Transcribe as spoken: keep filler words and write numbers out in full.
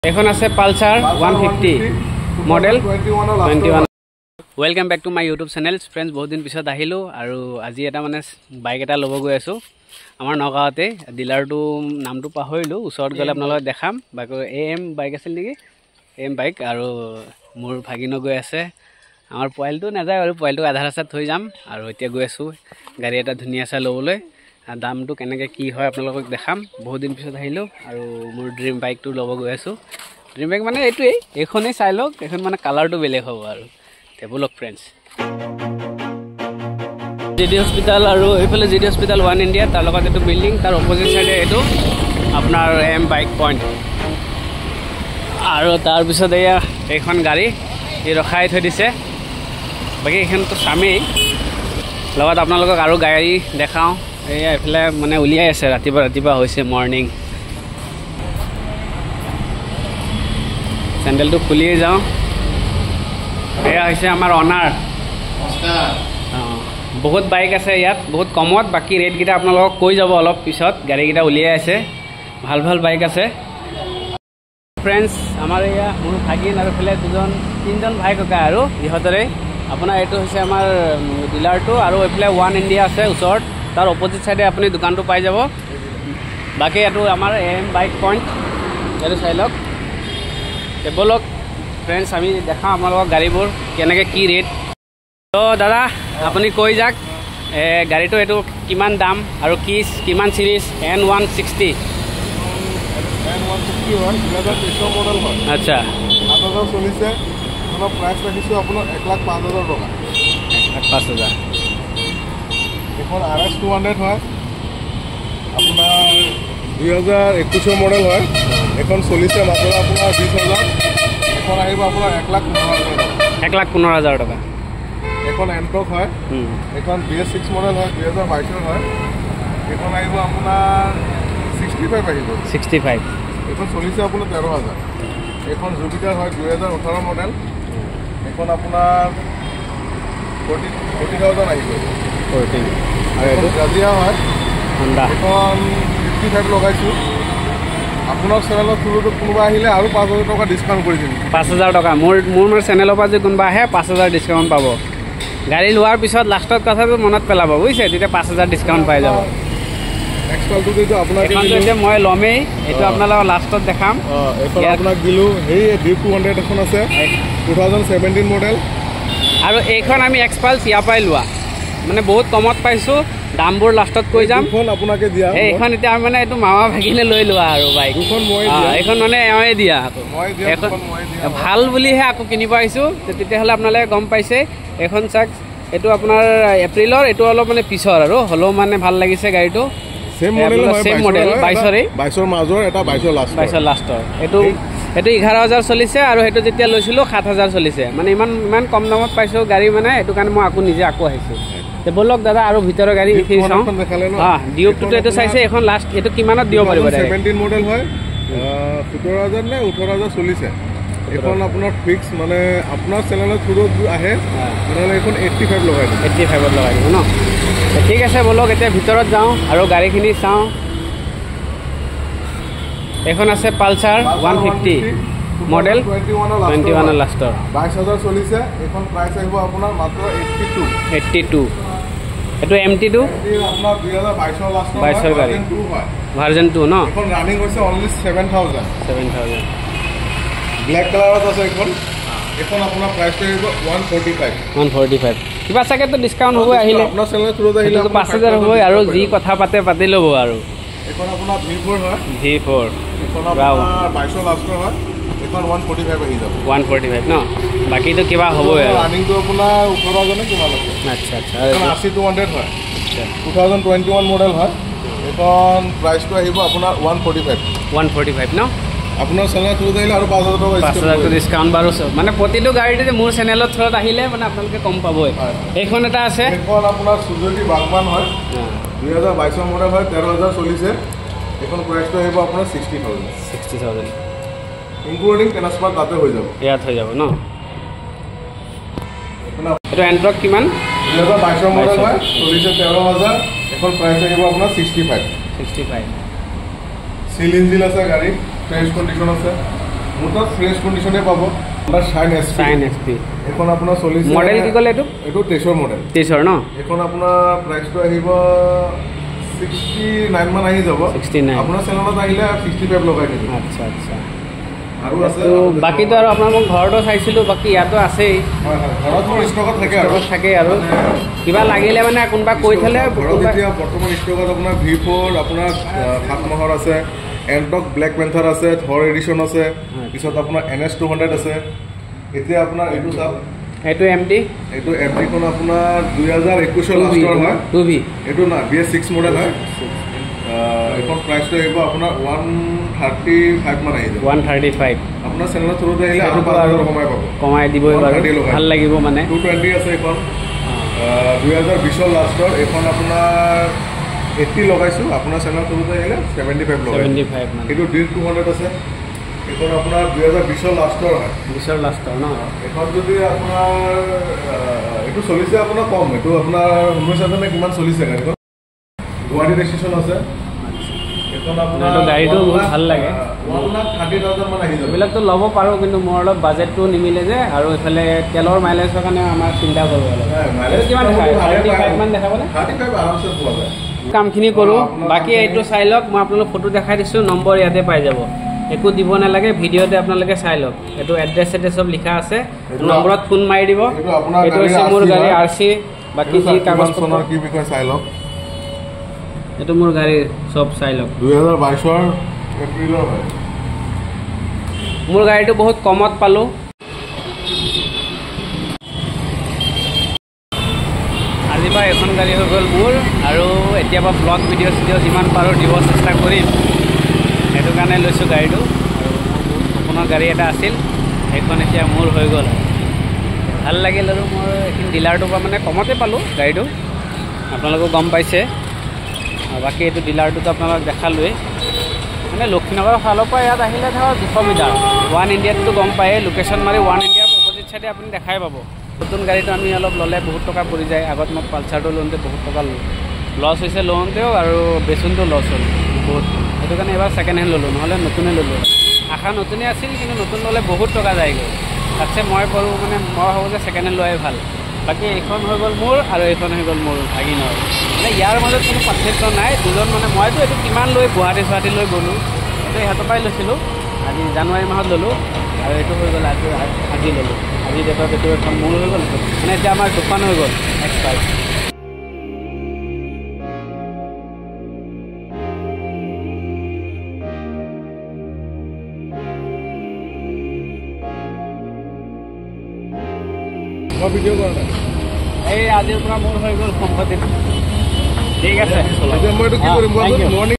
এখন আছে Pulsar one fifty model twenty-one। Welcome back to my YouTube channel friends. বহুত দিন পিছত আহিলো আৰু আজি এটা মানে বাইক এটা ল'ব গৈ আছো আমাৰ নগাঁৱতে। ডিলাৰটো নামটো পাহৰিলো, ওচৰত গ'লে আপোনালোকক দেখাম। বাইক এ এম বাইক আছিল নেকি, এ এম বাইক। আৰু মোৰ ভাগিনো গৈ আছে, আমাৰ পোৱালিটো নাযায় আৰু পোৱালিটো আধা ৰাস্তাত থৈ যাম। আৰু এতিয়া গৈ আছো গাড়ী এটা ধুনীয়া চাই ল'বলৈ। দামটো কেনেকৈ কি হয় আপোনালোকক দেখাম। বহুত দিন পিছত আহিলোঁ আৰু মোৰ ড্ৰিম বাইকটো ল'ব গৈ আছোঁ। ড্ৰিম বাইক মানে এইটোৱেই, এইখনেই চাই লওক। এইখন মানে কালাৰটো বেলেগ হ'ব আৰু ব'লক ফ্ৰেণ্ডছ। জি ডি হস্পিটেল আৰু এইফালে G D hospital one India, তাৰ লগত এইটো বিল্ডিং, তাৰ অপজিট চাইডে এইটো আপোনাৰ এম বাইক পইণ্ট। আৰু তাৰপিছত এয়া এইখন গাড়ী এই ৰখাই থৈ দিছে। বাকী এইখনতো চামেই, লগত আপোনালোকক আৰু গাড়ী দেখাওঁ। এয়া এইফালে মানে উলিয়াই আছে, ৰাতিপুৱা ৰাতিপুৱা হৈছে মৰ্ণিং। চেণ্ডেলটো খুলিয়ে যাওঁ। এয়া হৈছে আমাৰ অনাৰ। অঁ, বহুত বাইক আছে ইয়াত, বহুত কমত। বাকী ৰেটকেইটা আপোনালোকক কৈ যাব অলপ পিছত। গাড়ীকেইটা উলিয়াই আছে, ভাল ভাল বাইক আছে। ফ্ৰেণ্ডছ, আমাৰ এয়া মোৰ ভাগিন আৰু এইফালে দুজন তিনিজন ভাই ককা আৰু ইহঁতৰে। আপোনাৰ এইটো হৈছে আমাৰ ডিলাৰটো, আৰু এইফালে ওৱান ইণ্ডিয়া আছে ওচৰত, তাৰ অপজিট চাইডে আপুনি দোকানটো পাই যাব। বাকী এইটো আমাৰ এ এম বাইক পইণ্ট, এইটো চাই লওক। ব'লক ফ্ৰেণ্ডছ, আমি দেখাওঁ আপোনালোকক গাড়ীবোৰ কেনেকৈ কি ৰেট। তো দাদা আপুনি কৈ যাওক গাড়ীটো এইটো কিমান দাম আৰু কি কিমান চিৰিজ? এন ওৱান ছিক্সটি আচ্ছা, সাত হাজাৰ চলিছে। আপোনাৰ প্ৰাইচ ৰাখিছোঁ আপোনাৰ এক লাখ পাঁচ হাজাৰ টকা। এক লাখ পাঁচ হাজাৰ। এখন আৰ এছ টু হাণ্ড্ৰেড হয়, আপোনাৰ দুই হাজাৰ একৈছৰ মডেল হয়। এখন চলিছে মাত্ৰ আপোনাৰ বিছ হাজাৰ। এখন আহিব আপোনাৰ এক লাখ পোন্ধৰ হাজাৰ টকা। এক লাখ পোন্ধৰ হাজাৰ টকা। এখন এণ্টক হয়, এখন বি এছ ছিক্স মডেল হয়, দুই হাজাৰ বাইছৰ হয়। এখন আহিব আপোনাৰ ছিক্সটি ফাইভ আহিব। ছিক্সটি ফাইভ এখন চলিছে আপোনাৰ তেৰ হাজাৰ। এখন জুপিটাৰ হয়, দুই হাজাৰ ওঠৰ মডেল। এখন আপোনাৰ ফৰ্টি ফৰ্টি থাউজেণ্ড আহিব। ফৰ্টিন। আৰু এখন গাজিয়া হয়, হণ্ডা। এখন ফিফটি ফাইভ লগাইছোঁ। আপোনাৰ চেনেলৰ থ্ৰুটো কোনোবা আহিলে আৰু পাঁচ হাজাৰ টকা ডিছকাউণ্ট কৰি দিম। পাঁচ হাজাৰ টকা মোৰ মোৰ মোৰ চেনেলৰ পৰা যদি কোনোবা আহে পাঁচ হাজাৰ ডিছকাউণ্ট পাব। গাড়ী লোৱাৰ পিছত লাষ্টত কথাটো মনত পেলাব, বুজিছে? তেতিয়া পাঁচ হাজাৰ ডিছকাউণ্ট পাই যাব। এক্সপালটো আপোনাৰ এতিয়া মই ল'মেই, এইটো আপোনালোকক লাষ্টত দেখাম। এইখন আপোনাক দিলোঁ। সেই ডিপ টু হাণ্ড্ৰেড এখন আছে, টু থাউজেণ্ড ছেভেণ্টিন মডেল। আৰু এইখন আমি এক্সপালছ ইয়াৰ পৰাই লোৱা, মানে বহুত কমত পাইছোঁ। দামবোৰ লাষ্টত কৈ যাম। আপোনাকে দিয়া এইখন এতিয়া মানে এইটো মামা ভাগিনে লৈ লোৱা আৰু বাইক। এইখন মানে এওঁৱে দিয়া আকৌ। এখন ভাল বুলিহে আকৌ কিনিব আহিছোঁ। তেতিয়াহ'লে আপোনালোকে গম পাইছে। এইখন চাওক, এইটো আপোনাৰ এপ্ৰিলৰ, এইটো অলপ মানে পিছৰ আৰু হ'লেও মানে ভাল লাগিছে গাড়ীটো। ছেম মডেল ছেম মডেল, বাইছৰে বাইছৰ মাজৰ এটা বাইছৰ লাষ্ট বাইছৰ লাষ্টৰ। এইটো এইটো এঘাৰ হাজাৰ চলিছে, আৰু সেইটো যেতিয়া লৈছিলোঁ সাত হাজাৰ চলিছে। মানে ইমান ইমান কম দামত পাইছোঁ গাড়ী, মানে সেইটো কাৰণে মই আকৌ নিজে আকৌ আহিছোঁ। ব'লক দাদা আৰু ভিতৰৰ গাড়ী চাওঁ। অঁ, ডিউকটোতো এইটো চাইছে। এইখন লাষ্ট এইটো কিমানত দিব পাৰিব? ছেভেণ্টিন মডেল হয়, সোতৰ হাজাৰ নে ওঠৰ হাজাৰ চলিছে। এইখন আপোনাৰ ফিক্স, মানে আপোনাৰ চেনেলৰ থ্ৰুত আহে তেনেহ'লে এইখন এইট্টি ফাইভ লগাই দিব। এইট্টি ফাইভত লগাই দিব ন? ঠিক আছে, ব'লক এতিয়া ভিতৰত যাওঁ আৰু গাড়ীখিনি চাওঁ। এইখন আছে Pulsar one fifty model twenty ওৱানৰ লাষ্টৰ, বাইছ হাজাৰ চলিছে। এইখন প্ৰাইচ আহিব আপোনাৰ মাত্ৰ এইট্টি টু এইট্টি টু এইটো এম টিটো আপোনাৰ দুই হাজাৰ বাইছৰ লাষ্টৰ বাইছৰ গাড়ী, ভাৰ্জন টু ন? এখন ৰানিং হৈছে only seven thousand. Seven thousand black কালাৰত আছে এইখন। এইখন আপোনাৰ প্ৰাইচটো আহিব one forty five one forty five কিবা চাগেতো ডিছকাউণ্ট হ'ব আহিলে। আপোনাৰ চেনেলৰ থ্ৰুত আহিলে পাঁচ হাজাৰ হ'বই, আৰু যি কথা পাতে পাতি ল'ব। আৰু এইখন আপোনাৰ ভি ফ'ৰ হয়, ভি ফ'ৰ এইখন আপোনাৰ বাইছৰ লাষ্টৰ হয়। এইখন ওৱান ফৰ্টি ফাইভ আহি যাব। ওৱান ফৰ্টি ফাইভ ন? বাকীটো কিবা হ'বই আৰু। ৰানিংটো আপোনাৰ ওঠৰ হাজাৰনে কিমান আছে? আচ্ছা আচ্ছা। এইখন আশী টু হাণ্ড্ৰেড হয়, two thousand twenty one model হয়। এইখন প্ৰাইচটো আহিব আপোনাৰ one forty five one forty five ন? আপোনাৰ চেনেলৰ থ্ৰুত আহিলে আৰু পাঁচ হাজাৰ টকা পাঁচ হাজাৰটো ডিছকাউণ্ট বাৰু। মানে প্ৰতিটো গাড়ীতে মোৰ চেনেলৰ থ্ৰুত আহিলে মানে আপোনালোকে কম পাবই। এইখন এটা আছে, এইখন আপোনাৰ চুজুকি বাগবান হয়, দুই হাজাৰ বাইছৰ মডেল হয়, তেৰ হাজাৰ চলিছে। এইখন প্ৰাইচটো আহিব আপোনাৰ sixty thousand sixty thousand including transfer তাতে হৈ যাব। ইয়াত হৈ যাব ন? এইটো এণ্ট্ৰক কিমান? দুই হাজাৰ বাইছৰ মডেল হয়, চলিছে তেৰ হাজাৰ। এখন প্ৰাইচ আহিব আপোনাৰ sixty five sixty five seal engine আছে, গাড়ী ফ্ৰেছ কণ্ডিশ্যন আছে। মোৰ তাত ফ্ৰেছ কণ্ডিশ্যনে পাব। আপোনাৰ Shine S Shine S P এখন আপোনাৰ চল্লিছ মডেল কি ক'লে এইটো এইটো তেইছৰ মডেল তেইছৰ ন এখন আপোনাৰ প্ৰাইচটো আহিব ছিক্সটি নাইন মান আহি যাব ছিক্সটি নাইন আপোনাৰ চেনেলত আহিলে ছিক্সটি ফাইভ লগাই দিম। আচ্ছা আচ্ছা আৰু আছে বাকীতো আৰু আপোনাৰ মই ঘৰতো চাইছিলোঁ বাকী ইয়াতো আছেই হয় হয় ঘৰত মোৰ ষ্টকত থাকে আৰু থাকে আৰু কিবা লাগিলে মানে কোনোবা কৈ থ'লে ঘৰত এতিয়া বৰ্তমান ষ্টকত আপোনাৰ ভি ফ'ৰ আপোনাৰ সাত মাহৰ আছে এণ্টক ব্লেক পেন্থাৰ আছে থৰ এডিশ্যন আছে পিছত আপোনাৰ এন এছ টু হাণ্ড্ৰেড আছে এতিয়া আপোনাৰ এইটো চাওক এইটো এম টি এইটো এম টিখন আপোনাৰ দুই হাজাৰ একৈছৰ লাষ্টৰ হয় টু ভি এইটো না বি এছ ছিক্স মডেল হয় এইখন প্ৰাইচটো আহিব আপোনাৰ ওৱান থাৰ্টি ফাইভ মান আহি যাব ওৱান থাৰ্টি ফাইভ আপোনাৰ চেনেলত থ্ৰুতে আহিলে আৰু পাঁচ হাজাৰ কমাই পাব কমাই দিবই বাৰু ভাল লাগিব মানে টু টুৱেণ্টি আছে এইখন দুই হাজাৰ বিছৰ লাষ্টৰ এইখন আপোনাৰ এইট্টি লগাইছোঁ আপোনাৰ চেনেল থ্ৰুতে আহিলে ছেভেণ্টি ফাইভ ছেভেণ্টি ফাইভ মানে এইটো ডিল টু হাণ্ড্ৰেড আছে এইখন আপোনাৰ দুই হাজাৰ বিছৰ লাষ্টৰ হয় বিছৰ লাষ্টৰ ন এইখন যদি আপোনাৰ এইটো চলিছে আপোনাৰ কম এইটো আপোনাৰ ঊনৈছ হাজাৰ কিমান চলিছে গাড়ীখন গুৱাহাটী ৰেজিষ্ট্ৰেশ্যন আছে এইখন আপোনাৰ গাড়ীটো বহুত ভাল লাগে ওৱান লাখ থাৰ্টি থাউজেণ্ড মান আহি যাব এইবিলাকতো ল'ব পাৰোঁ কিন্তু মোৰ অলপ বাজেটটো নিমিলে যে আৰু এইফালে তেলৰ মাইলেজৰ কাৰণে আমাৰ চিন্তা কৰোঁ অলপ কিমান থাৰ্টি ফাইভ মান দেখাবলৈ থাৰ্টি ফাইভ আৰামছে পোৱা যায় কামখিনি কৰোঁ বাকী এইটো চাই লওক মই আপোনালোক ফটো দেখাই দিছোঁ নম্বৰ ইয়াতে পাই যাব একো দিব নালাগে ভিডিঅ'তে আপোনালোকে চাই লওক এইটো এড্ৰেছ এড্ৰেছ চব লিখা আছে নম্বৰত ফোন মাৰি দিব এইটো হৈছে মোৰ গাড়ী আৰ চি বাকী যি কাগজ পত্ৰ কি বিষয়ে চাই লওক এইটো মোৰ গাড়ীৰ চব চাই লওক দুই হাজাৰ বাইছৰ এপ্ৰিলৰ হয় মোৰ গাড়ীটো বহুত কমত পালোঁ আজিৰ পৰা এখন গাড়ী হৈ গ'ল মোৰ আৰু এতিয়া পৰা ব্লগ ভিডিঅ' চিডিঅ' যিমান পাৰোঁ দিব চেষ্টা কৰিম সেইটো কাৰণে লৈছোঁ গাড়ীটো আৰু মোৰ সপোনৰ গাড়ী এটা আছিল সেইখন এতিয়া মোৰ হৈ গ'ল ভাল লাগিল আৰু মোৰ এইখিনি ডিলাৰটোৰ পৰা মানে কমতে পালোঁ গাড়ীটো আপোনালোকেও গম পাইছে বাকী এইটো ডিলাৰটোতো আপোনালোক দেখালোৱেই মানে লক্ষীনগৰৰ ফালৰ পৰা ইয়াত আহিলে ধৰক দুশ মিটাৰ ওৱান ইণ্ডিয়াতটো গম পায়ে লোকেশ্যন মাৰি ওৱান ইণ্ডিয়াৰ অপজিট চাইডে আপুনি দেখাই পাব নতুন গাড়ীটো আমি অলপ ল'লে বহুত টকা পৰি যায় আগত মই পালচাৰটো লওঁতে বহুত টকা লছ হৈছে লওঁতেও আৰু বেচোনটো লছ হ'ল বহুত সেইটো কাৰণে এবাৰ ছেকেণ্ড হেণ্ড ল'লোঁ নহ'লে নতুনে ল'লোঁ আশা নতুনে আছিল কিন্তু নতুন ল'লে বহুত টকা যায়গৈ তাতছে মই কৰোঁ মানে মই ভাবোঁ যে ছেকেণ্ড হেণ্ড লোৱাই ভাল বাকী এইখন হৈ গ'ল মোৰ আৰু এইখন হৈ গ'ল মোৰ ভাগিনৰ মানে ইয়াৰ মাজত কোনো পাৰ্থক্য নাই দুজন মানে মইতো এইটো কিমান লৈ গুৱাহাটী চুৱাহাটী লৈ গ'লোঁ এইটো ইহঁতৰ পৰাই লৈছিলোঁ আজি জানুৱাৰী মাহত ল'লোঁ আৰু এইটো হৈ গ'ল আজি আজি ল'লোঁ আজি ডেটত এইটো এখন মোৰ হৈ গ'ল মানে এতিয়া আমাৰ দুখন হৈ গ'ল এক্স ফাইভ ভিডিঅ' কৰা নাই এই আজিৰ পৰা মোৰ হৈ গ'ল সম্পত্তি ঠিক আছে মই এইটো কি কৰিম